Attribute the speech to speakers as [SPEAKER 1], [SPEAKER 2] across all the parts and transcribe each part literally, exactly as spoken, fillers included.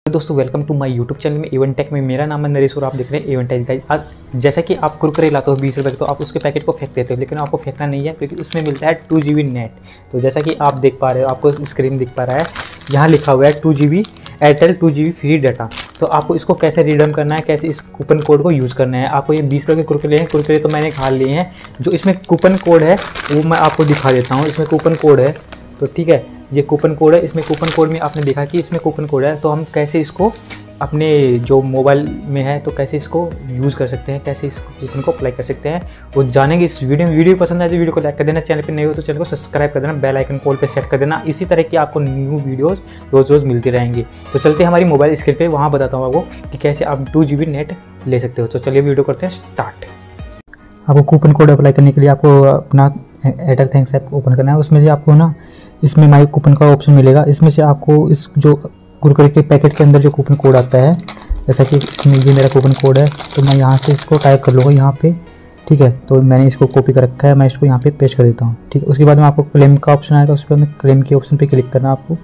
[SPEAKER 1] दोस्तों welcome to my YouTube channel में event tech में। मेरा नाम है नरेश और आप देख रहे हैं इवेंट टेक गाइस। आज जैसा कि आप कुरकुरे लाते हो बीस रुपये तो आप उसके पैकेट को फेंक देते हो, लेकिन आपको फेंकना नहीं है क्योंकि उसमें मिलता है टू जी बी नेट। तो जैसा कि आप देख पा रहे हो, आपको स्क्रीन दिख पा रहा है, यहाँ लिखा हुआ है two G B Airtel two G B free data. तो आपको इसको कैसे रिडीम करना है, कैसे इस कूपन कोड को यूज़ करना है। आपको ये बीस रुपये के कुरकुरे हैं, कुरकुरे तो मैंने खा लिए हैं। जो इसमें कूपन कोड है वो मैं आपको दिखा देता हूँ। इसमें कूपन कोड है, तो ठीक है, ये कूपन कोड है। इसमें कूपन कोड में आपने देखा कि इसमें कूपन कोड है, तो हम कैसे इसको अपने जो मोबाइल में है तो कैसे इसको यूज़ कर सकते हैं, कैसे इस कूपन को अप्लाई कर सकते हैं, वो जानेंगे इस वीडियो में। वीडियो पसंद आए तो वीडियो को लाइक कर देना, चैनल पे नए हो तो चैनल को सब्सक्राइब कर देना, बेल आइकन कॉल पे सेट कर देना। इसी तरह की आपको न्यू वीडियोस रोज़ रोज़ मिलती रहेंगी। तो चलते हैं हमारी मोबाइल स्क्रीन पे, वहाँ बताता हूँ आपको कि कैसे आप टू जी बी नेट ले सकते हो। तो चलिए वीडियो करते हैं स्टार्ट। आपको कूपन कोड अप्लाई करने के लिए आपको अपना एयरटेल थैंक्स ऐप ओपन करना है। उसमें से आपको ना इसमें माई कूपन का ऑप्शन मिलेगा। इसमें से आपको इस जो कुरकुरे के पैकेट के अंदर जो कूपन कोड आता है, जैसा कि इसमें ये मेरा कूपन कोड है, तो मैं यहाँ से इसको टाइप कर लूँगा यहाँ पे, ठीक है। तो मैंने इसको कॉपी कर रखा है, मैं इसको यहाँ पे पेस्ट कर देता हूँ, ठीक है। उसके बाद में आपको क्लेम का ऑप्शन आएगा, उसके बाद में क्लेम के ऑप्शन पे क्लिक करना आपको।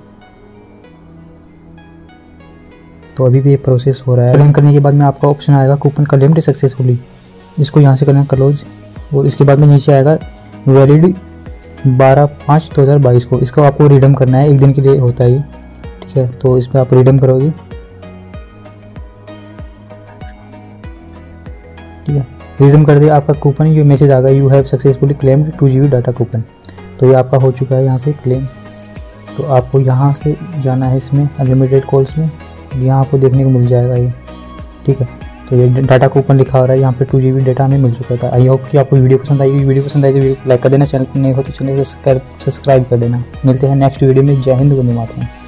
[SPEAKER 1] तो अभी भी ये प्रोसेस हो रहा है। क्लेम करने के बाद में आपका ऑप्शन आएगा कूपन क्लेम्ड सक्सेसफुली, इसको यहाँ से करना क्लोज। और इसके बाद में नीचे आएगा वैलिड बारह पाँच दो हज़ार बाईस को, इसको आपको रिडीम करना है, एक दिन के लिए होता है, ठीक है। तो इस पर आप रिडीम करोगे, ठीक है। रिडीम कर दिया आपका कूपन, ये मैसेज आ गया you have successfully claimed two G B data coupon. तो ये आपका हो चुका है यहाँ से क्लेम। तो आपको यहाँ से जाना है इसमें अनलिमिटेड कॉल्स में, यहाँ आपको देखने को मिल जाएगा ये, ठीक है। तो ये डाटा कूपन लिखा हो रहा है यहाँ पे, टू जी बी डाटा हमें मिल चुका था। आई होप कि आपको वीडियो पसंद आएगी। वीडियो पसंद आएगी वीडियो को लाइक कर देना, चैनल पर नए हो तो चैनल को सब्सक्राइब कर देना। मिलते हैं नेक्स्ट वीडियो में। जय हिंद, वंदे मातरम।